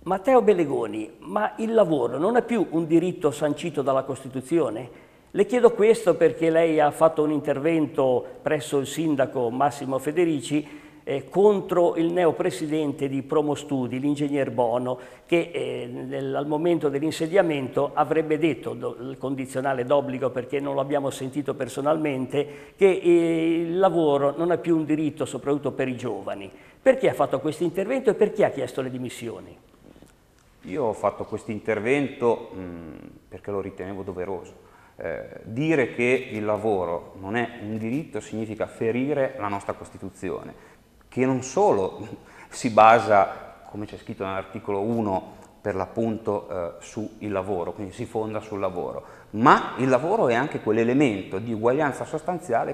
Matteo Bellegoni, ma il lavoro non è più un diritto sancito dalla Costituzione? Le chiedo questo perché lei ha fatto un intervento presso il sindaco Massimo Federici contro il neopresidente di Promostudi, l'ingegner Bono, che al momento dell'insediamento avrebbe detto, il condizionale d'obbligo perché non l'abbiamo sentito personalmente, che il lavoro non è più un diritto soprattutto per i giovani. Perché ha fatto questo intervento e perché ha chiesto le dimissioni? Io ho fatto questo intervento perché lo ritenevo doveroso. Dire che il lavoro non è un diritto significa ferire la nostra Costituzione, che non solo si basa, come c'è scritto nell'articolo 1, per l'appunto sul lavoro, quindi si fonda sul lavoro, ma il lavoro è anche quell'elemento di uguaglianza sostanziale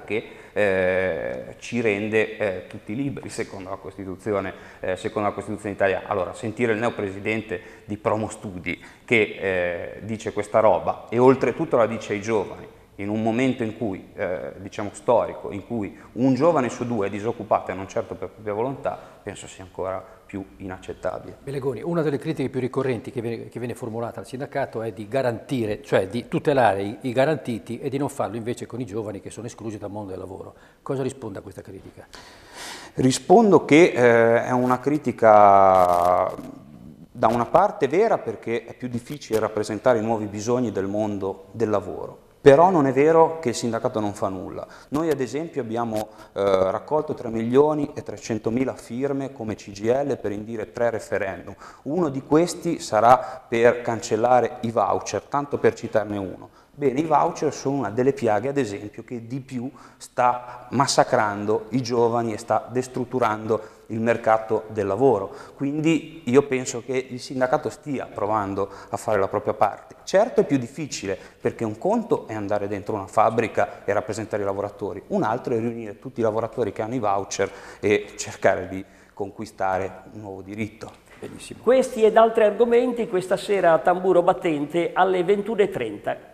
che ci rende tutti liberi, secondo la Costituzione italiana. Allora, sentire il neopresidente di Promostudi che dice questa roba e oltretutto la dice ai giovani, in un momento in cui, diciamo storico, in cui un giovane su due è disoccupato e non certo per propria volontà, penso sia ancora più inaccettabile. Bellegoni, una delle critiche più ricorrenti che viene formulata al sindacato è di garantire, cioè di tutelare i garantiti e di non farlo invece con i giovani che sono esclusi dal mondo del lavoro. Cosa risponde a questa critica? Rispondo che è una critica da una parte vera perché è più difficile rappresentare i nuovi bisogni del mondo del lavoro. Però non è vero che il sindacato non fa nulla. Noi ad esempio abbiamo raccolto 3.300.000 firme come CGIL per indire 3 referendum. Uno di questi sarà per cancellare i voucher, tanto per citarne uno. Bene, i voucher sono una delle piaghe, ad esempio, che di più sta massacrando i giovani e sta destrutturando il mercato del lavoro. Quindi io penso che il sindacato stia provando a fare la propria parte. Certo è più difficile, perché un conto è andare dentro una fabbrica e rappresentare i lavoratori, un altro è riunire tutti i lavoratori che hanno i voucher e cercare di conquistare un nuovo diritto. Benissimo. Questi ed altri argomenti questa sera a tamburo battente alle 21:30.